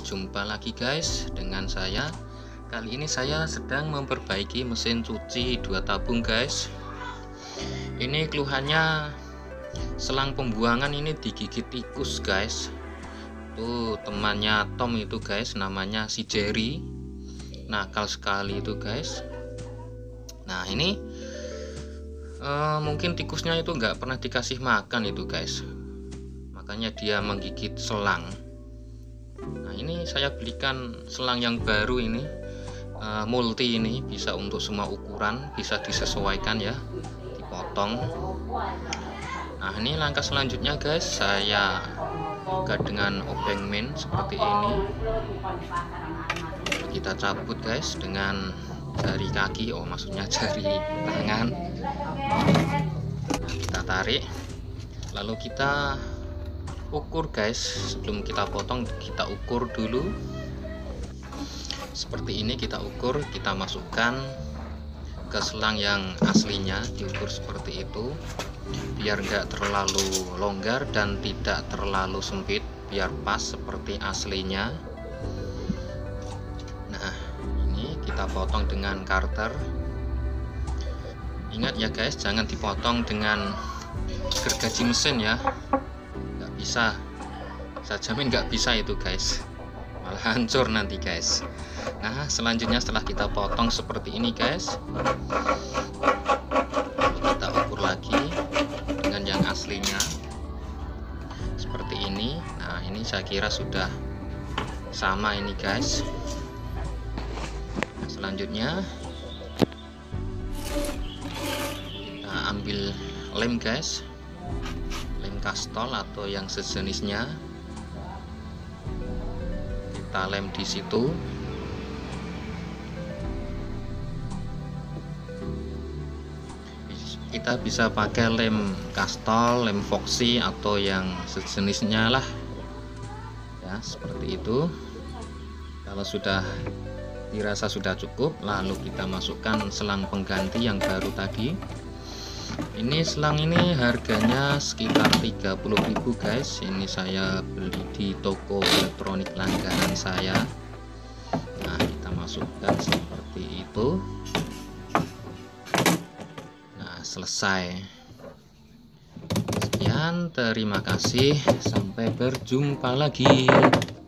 Jumpa lagi guys dengan saya. Kali ini saya sedang memperbaiki mesin cuci 2 tabung guys. Ini keluhannya selang pembuangan ini digigit tikus guys. Tuh temannya Tom itu guys, namanya si Jerry. Nakal sekali itu guys. Nah ini mungkin tikusnya itu nggak pernah dikasih makan itu guys, makanya dia menggigit selang. Nah ini saya belikan selang yang baru ini, multi, ini bisa untuk semua ukuran, bisa disesuaikan ya, dipotong. Nah ini langkah selanjutnya guys, saya buka dengan obeng min seperti ini. Kita cabut guys dengan jari kaki, maksudnya jari tangan. Nah, kita tarik, lalu kita ukur guys. Sebelum kita potong, kita ukur dulu seperti ini. Kita ukur, kita masukkan ke selang yang aslinya, diukur seperti itu biar enggak terlalu longgar dan tidak terlalu sempit, biar pas seperti aslinya. Nah ini kita potong dengan karter. Ingat ya guys, jangan dipotong dengan gergaji mesin ya, nggak bisa, saya jamin nggak bisa itu guys, malah hancur nanti guys. Nah selanjutnya setelah kita potong seperti ini guys, kita ukur lagi dengan yang aslinya seperti ini. Nah ini saya kira sudah sama ini guys. Nah, selanjutnya kita ambil lem guys, lem kastol atau yang sejenisnya, kita lem di situ. Kita bisa pakai lem kastol, lem foxy atau yang sejenisnya lah ya, seperti itu. Kalau sudah dirasa sudah cukup, lalu kita masukkan selang pengganti yang baru tadi. Ini selang ini harganya sekitar 30.000 guys. Ini saya beli di toko elektronik langganan saya. Nah kita masukkan seperti itu. Nah selesai. Sekian, terima kasih, sampai berjumpa lagi.